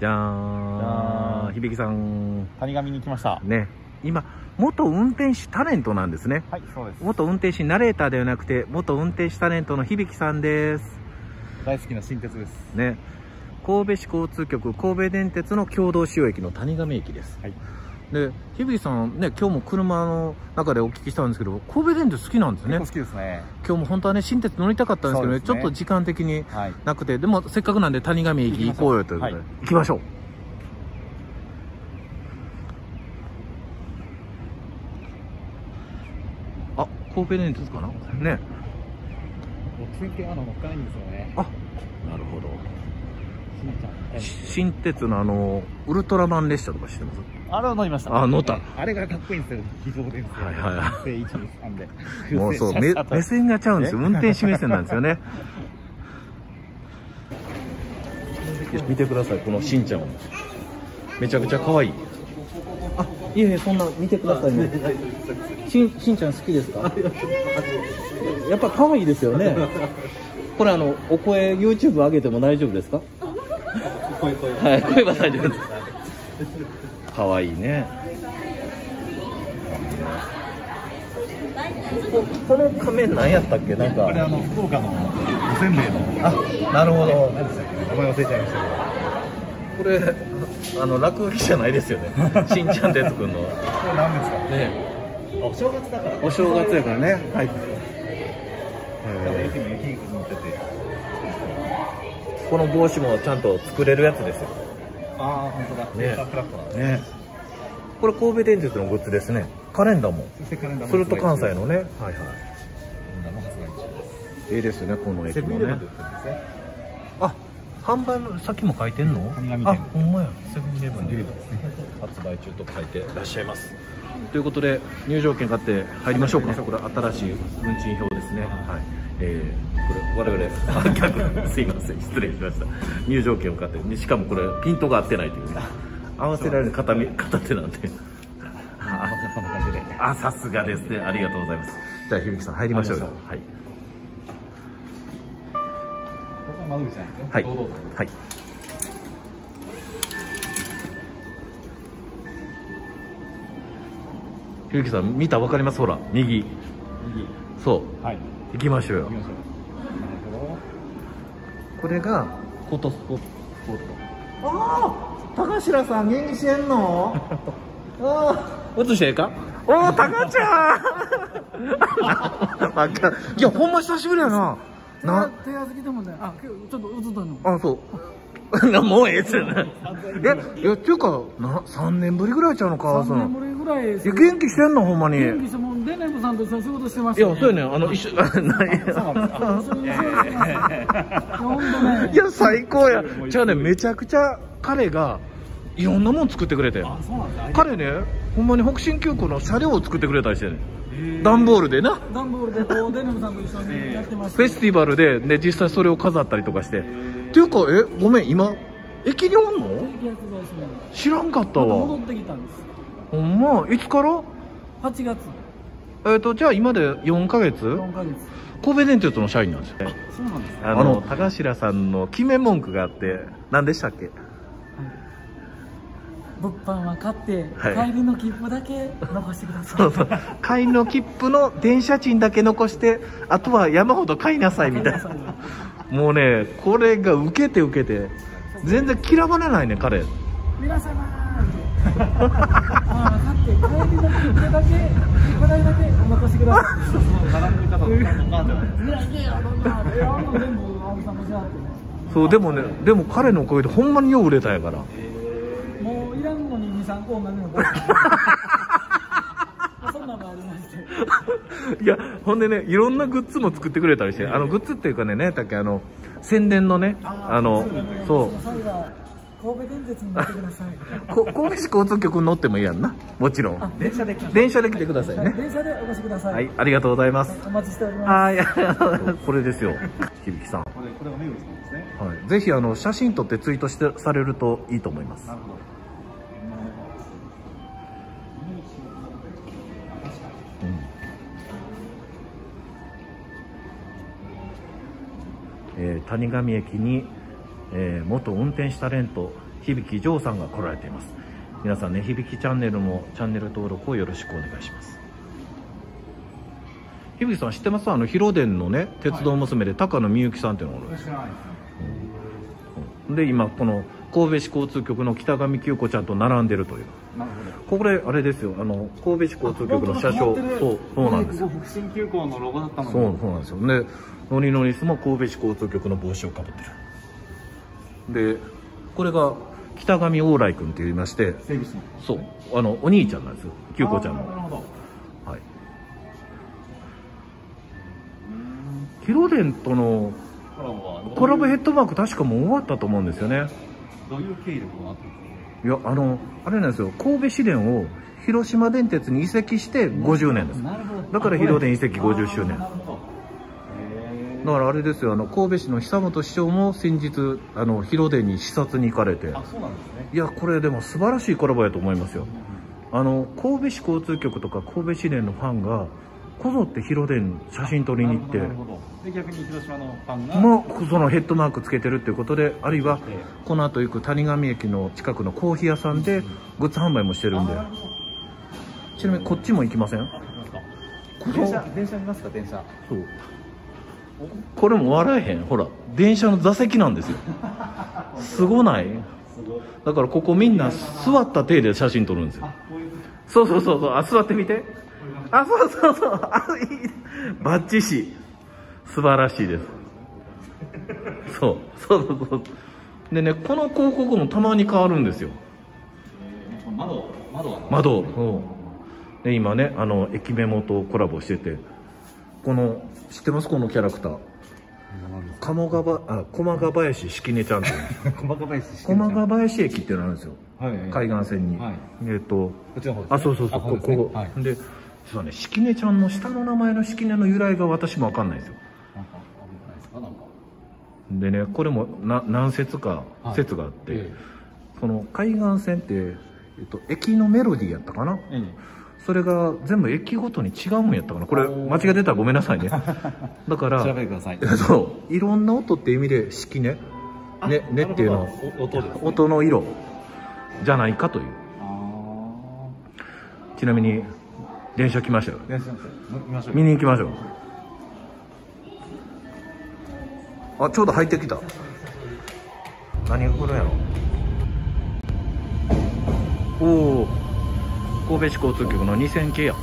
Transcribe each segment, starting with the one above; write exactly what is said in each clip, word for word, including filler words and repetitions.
じゃーん、響さん。 谷上に来ました。 ね、今、元運転士タレントなんですね。 はい、そうです。 元運転士ナレーターではなくて、元運転士タレントの響さんです。 大好きな新鉄です。 ね。神戸市交通局神戸電鉄の共同使用駅の谷上駅です。 はい。 で、響さんね、今日も車の中でお聞きしたんですけど、神戸電鉄好きなんですね。 結構好きですね。 今日も本当はね、新鉄乗りたかったんですけどね、ねちょっと時間的になくて、はい、でもせっかくなんで谷上駅行こうよということで、行きましょう。あ、神戸電鉄かなね。 通勤あの乗っかないんですよね。 あ、なるほど。新鉄のあのウルトラマン列車とか知ってます？ あれは乗りました。 あ、乗った。 あれがかっこいいんですよ。非常電車。はいはいはい。いちにさんで。 もうそう目目線がちゃうんですよ。運転士目線なんですよね。見てください、このしんちゃん。めちゃくちゃ可愛い。あ、いえいえ、そんな見てくださいね。しんしんちゃん好きですか？やっぱ可愛いですよね。これあのお声 YouTube 上げても大丈夫ですか？声声はい、声は大丈夫です。可愛いね。この仮面何やったっけ？なんか。 これあの福岡のおせんべいの。 あ、なるほど。 何でしたっけ？名前忘れちゃいましたけど。これあの落書きじゃないですよね。しんちゃんで作るの。 これ何ですか？ね。お正月だから。 お正月やからね。はい。 駅も駅に乗ってて。 この帽子もちゃんと作れるやつですよ。 ああ、本当だ。 ね。ね。これ神戸電鉄のグッズですね。カレンダーも。それと関西のね。はいはい。ええですね、この駅もね。あ、販売の先も書いてんの？あ、ほんまや。セブンイレブンで発売中と書いてらっしゃいます。ということで入場券買って入りましょうか。これ新しい運賃表ですね。はい。えー、これ我々あ逆すいません、失礼しました。入場券を買ってしかもこれピントが合ってないというね、合わせられる片片手なんであ、さすがですね、ありがとうございます。じゃあ響さん入りましょうよ。はいはいはい。響さん見た、わかります？ほら右、右そう、はい、行きましょうよ。これがフォトスポット。ああ、高白さん元気してんの？ああ、映してええか？おお、高ちゃんいや、ほんま久しぶりやな。 な、手厚きでもね、あ、ちょっと映ったの。 あ、そう。もうええっつうな。え、いや、っていうか、な、三年ぶりぐらいちゃうのか、 三年ぶりぐらい。いや、 元気してんの、ほんまに。 元気して、もう、デネブさんと一緒に仕事してました。 いや、そうやね、あの、一緒、ない。いや、最高や。じゃあね、めちゃくちゃ、彼が。いろんなもん作ってくれて。彼ね、ほんまに北進急行の車両を作ってくれたりしてね。段ボールでな。 段ボールで、こう、デネブさんと一緒にやってました。 フェスティバルで、ね、実際それを飾ったりとかして。っていうか、え、ごめん、今。駅におんの？知らんかったわ。 戻ってきたんです。 ほんま、いつから？ はちがつ。 えっと、じゃあ今でよんかげつ？ よんかげつ。 神戸電鉄の社員なんですよ。 そうなんです。 あの、高白さんの決め文句があって、何でしたっけ？ 物販は買って、はい、帰りの切符だけ残してください。 そうそう。帰りの切符の電車賃だけ残して、あとは山ほど買いなさいみたいな。もうね、これが受けて受けて、全然嫌われないね、彼。 皆様ーって。ああ、買って、帰りの切符だけ、切符代だけお残しください。そうそう、並んでる方の感じなんじゃないですか。いやいやいや、あの全部青木さんもしあってね。 そう、でもね、でも彼のおかげでほんまによう売れたやから。 もういらんのにに、さんこ同じのそんなのありまして。 いや、ほんでね、いろんなグッズも作ってくれたりして、あのグッズっていうかね、ね、だっけ、あの宣伝のね、あのそう。 神戸電鉄に乗ってください。 神戸市交通局に乗ってもいいやんな、もちろん。 電車で来電車で来てくださいね。 電車でお越しください。 はい、ありがとうございます。 お待ちしております。 はい、これですよ、響さん。これ、これおめぐりさんですね。はい、ぜひあの写真撮ってツイートしてされるといいと思います。なるほど。えー、谷上駅に、えー、元運転士タレント響ジョーさんが来られています。皆さんね、響チャンネルもチャンネル登録をよろしくお願いします。響さん知ってます？あの広電のね、鉄道娘で高野みゆきさんっていうのがおるんですよ。で今この神戸市交通局の北上久子ちゃんと並んでるという。なるほど。これあれですよ、あの神戸市交通局の車掌。そうそうなんですよ。 北新急行のロゴだったもんね。 そうそうなんですよ。でノリノリスも神戸市交通局の帽子をかぶってる。でこれが北上往来君って言いまして、 整備士の。 そうあのお兄ちゃんなんですよ、久子ちゃんの。 なるほど。 はい。広電とのコラボヘッドマーク確かもう終わったと思うんですよね。 どういう経緯でこうなったんですか？ いや、あのあれなんですよ、神戸市電を広島電鉄に移籍してごじゅうねんです。だから広電移籍ごじゅっしゅうねん。だからあれですよ、あの神戸市の久本市長も先日あの広電に視察に行かれて。 あ、そうなんですね。 いや、これでも素晴らしいコラボやと思いますよ。あの神戸市交通局とか神戸市電のファンがこぞって広電写真撮りに行って、 で逆に広島のファンがもうそのヘッドマークつけてるっていうことで、あるいはこの後行く谷上駅の近くのコーヒー屋さんでグッズ販売もしてるんで。ちなみにこっちも行きません？ 電車電車見ますか？電車。 そう。これも笑えへん。ほら電車の座席なんですよ。すごない？だからここみんな座った体で写真撮るんですよ。そうそうそうそう。あ、座ってみて。あ、そうそうそう。あ、いい。バッチシ。素晴らしいです。そうそうそうそう。でね、この広告もたまに変わるんですよ。 窓窓窓。そう。で今ね、あの駅メモとコラボしてて、この知ってます？このキャラクター。鴨川あ駒ヶ林しきねちゃんっていう。 駒ヶ林しきねちゃん。 駒ヶ林駅っていうのあるんですよ。はいはい、海岸線に。はい、えっとこっちの方ですね。 あ、そうそうそう。ここ、はい、で、実はね、しきねちゃんの下の名前のしきねの由来が私もわかんないですよ。でね、これもな何説か説があって、はい、その海岸線って、えっと、駅のメロディーやったかな、うん、それが全部駅ごとに違うんやったかな。これ間違えてたらごめんなさいね。だから調べてください。 そういろんな音っていう意味でしきねねねっていうのは音です、ね、音の色じゃないかという。ちなみに電車来ましたよ。見に行きましょう。あ、ちょうど入ってきた。何が来るんやろ。おお、神戸市交通局のにせん系や。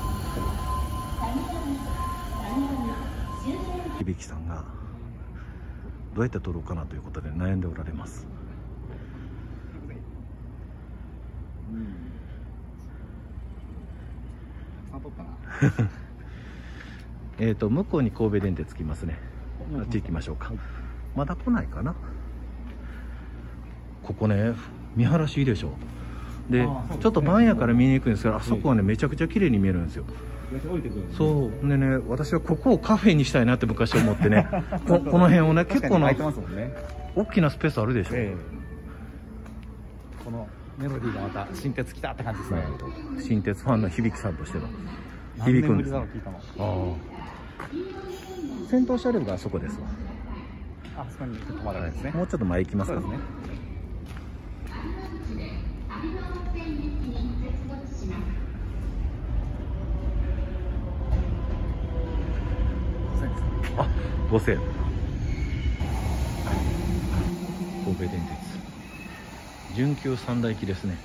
響さんがどうやって撮ろうかなということで悩んでおられます。えっと向こうに神戸電鉄来ますね。あっち行きましょうか。まだ来ないかな。ここね、見晴らしいいでしょ。でちょっと晩やから見に行くんですけど、あそこはねめちゃくちゃ綺麗に見えるんですよ。そうでね、私はここをカフェにしたいなって昔思ってねこ, この辺をね結構な大きなスペースあるでしょ、えー、このメロディーがまた新鉄来たって感じですね。 新鉄ファンの響さんとしての響くんです。ああ、先頭車両があそこですわ。 あそこに止まらないですね。 もうちょっと前行きますかね。あ、ごせん。神戸電鉄準急三大機ですね。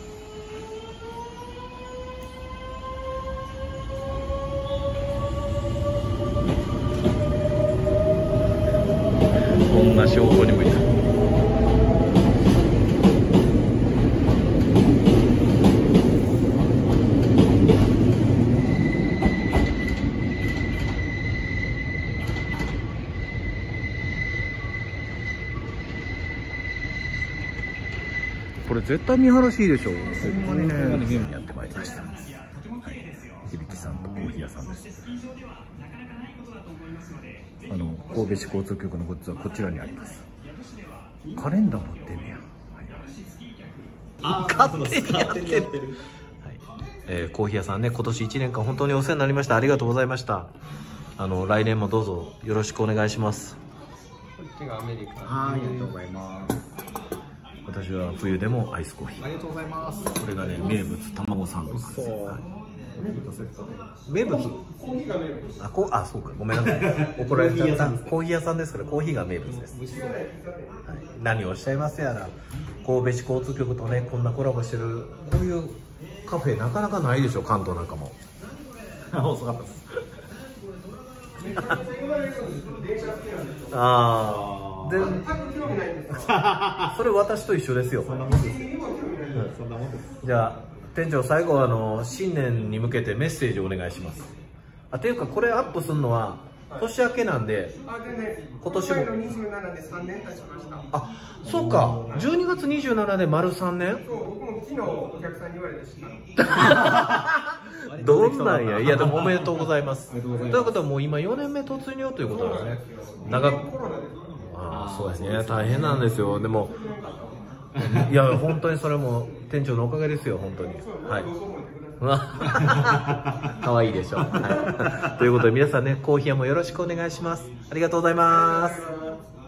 こんな証拠にもいた。これ絶対見晴らしいいでしょ。ほんまにね、やってまいりました。はい、響さんとコーヒー屋さんです。あの神戸市交通局のグッズはこちらにあります。カレンダー持ってんねや。はい、勝手にやってる。はい、えー、コーヒー屋さんね、今年いちねんかん本当にお世話になりました。ありがとうございました。あの来年もどうぞよろしくお願いします。 こっちがアメリカ。はい、ありがとうございます。 私は冬でもアイスコーヒー。 ありがとうございます。 これがね、名物卵サンドなんですよ。はい、名物。あ、こう、あ、そうか、ごめんなさい。怒られちゃった。コーヒー屋さんですから、コーヒーが名物です。はい、何をおっしゃいますやら。神戸市交通局とね、こんなコラボしてる、こういうカフェなかなかないでしょ、関東なんかも。 遅かったです。 ああ、で、それ私と一緒ですよ。 そんなもんですよ。そんなもんです。 じゃあ店長、最後あの新年に向けてメッセージをお願いします。あ、っていうかこれアップするのは年明けなんで、今年も。あ、そうか。じゅうにがつにじゅうしちで丸さんねん。そう、僕も昨日お客さんに言われて知った。どんなんや。いやでもおめでとうございます。ということはもう今よねんめ突入ということなんですね。長く。ああ、そうですね。大変なんですよ。でも。いや本当にそれも店長のおかげですよ、本当に。はい。可愛いでしょ。はい、ということで皆さんね、コーヒー屋もよろしくお願いします。ありがとうございます。